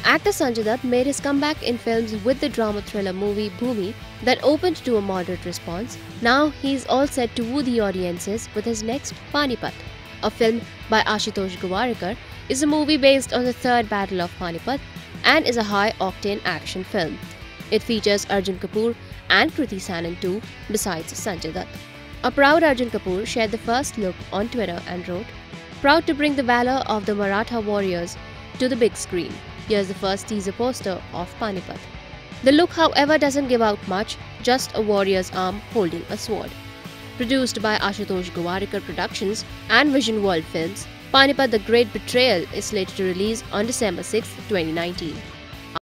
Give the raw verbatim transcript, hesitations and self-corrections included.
Actor Sanjay Dutt made his comeback in films with the drama thriller movie Bhoomi that opened to a moderate response. Now he's all set to woo the audiences with his next Panipat. A film by Ashutosh Gowarikar is a movie based on the Third Battle of Panipat and is a high-octane action film. It features Arjun Kapoor and Kriti Sanon too, besides Sanjay Dutt. A proud Arjun Kapoor shared the first look on Twitter and wrote, "Proud to bring the valor of the Maratha warriors to the big screen. Here's the first teaser poster of Panipat." The look, however, doesn't give out much, just a warrior's arm holding a sword. Produced by Ashutosh Gowarikar Productions and Vision World Films, Panipat: The Great Betrayal is slated to release on December sixth, twenty nineteen.